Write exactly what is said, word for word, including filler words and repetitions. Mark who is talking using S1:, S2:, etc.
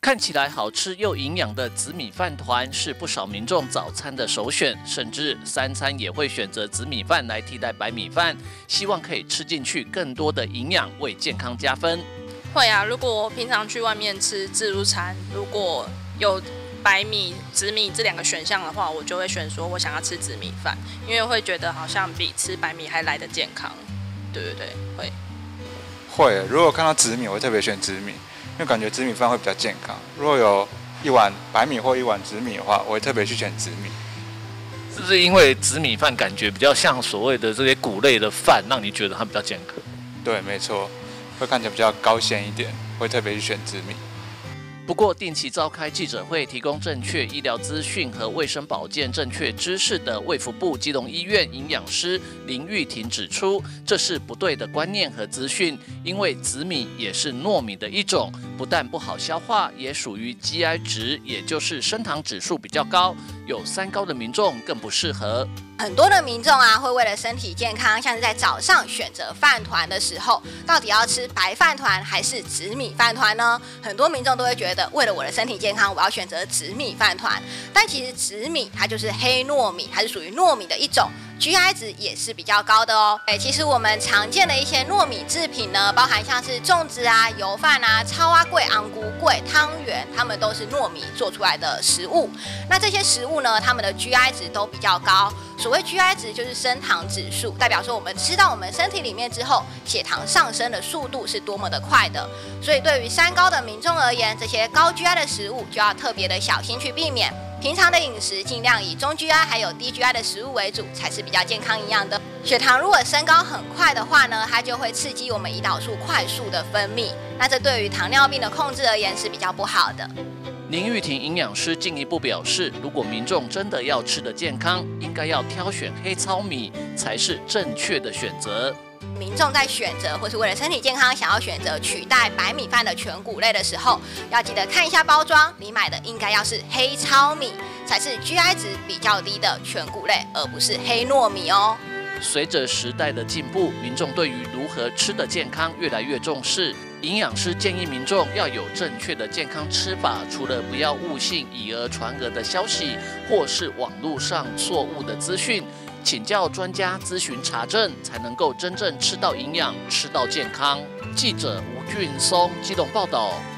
S1: 看起来好吃又营养的紫米饭团是不少民众早餐的首选，甚至三餐也会选择紫米饭来替代白米饭，希望可以吃进去更多的营养，为健康加分。
S2: 会啊，如果我平常去外面吃自助餐，如果有白米、紫米这两个选项的话，我就会选说我想要吃紫米饭，因为会觉得好像比吃白米还来得健康。对对对，会。
S3: 会，如果看到紫米，我会特别选紫米，因为感觉紫米饭会比较健康。如果有一碗白米或一碗紫米的话，我会特别去选紫米。
S1: 是不是因为紫米饭感觉比较像所谓的这些谷类的饭，让你觉得它比较健康？
S3: 对，没错，会看起来比较高纤一点，会特别去选紫米。
S1: 不过，定期召开记者会，提供正确医疗资讯和卫生保健正确知识的卫福部基隆医院营养师林玉婷指出，这是不对的观念和资讯，因为紫米也是糯米的一种，不但不好消化，也属于 G I 值，也就是升糖指数比较高，有三高的民众更不适合。
S4: 很多的民众啊，会为了身体健康，像是在早上选择饭团的时候，到底要吃白饭团还是紫米饭团呢？很多民众都会觉得，为了我的身体健康，我要选择紫米饭团。但其实紫米它就是黑糯米，它是属于糯米的一种。G I 值也是比较高的哦。哎，其实我们常见的一些糯米制品呢，包含像是粽子啊、油饭啊、超阿贵、昂菇贵、汤圆，它们都是糯米做出来的食物。那这些食物呢，它们的 G I 值都比较高。所谓 G I 值就是升糖指数，代表说我们吃到我们身体里面之后，血糖上升的速度是多么的快的。所以对于三高的民众而言，这些高 G I 的食物就要特别的小心去避免。平常的饮食尽量以中 G I 还有低 G I 的食物为主，才是比较健康营养的。血糖如果升高很快的话呢，它就会刺激我们胰岛素快速的分泌，那这对于糖尿病的控制而言是比较不好的。
S1: 林玉婷营养师进一步表示，如果民众真的要吃得健康，应该要挑选黑糙米才是正确的选择。
S4: 民众在选择或是为了身体健康想要选择取代白米饭的全谷类的时候，要记得看一下包装，你买的应该要是黑糙米，才是 G I 值比较低的全谷类，而不是黑糯米哦。
S1: 随着时代的进步，民众对于如何吃得健康越来越重视。营养师建议民众要有正确的健康吃法，除了不要误信以讹传讹的消息，或是网络上错误的资讯，请教专家咨询查证，才能够真正吃到营养，吃到健康。记者吴俊松基隆报道。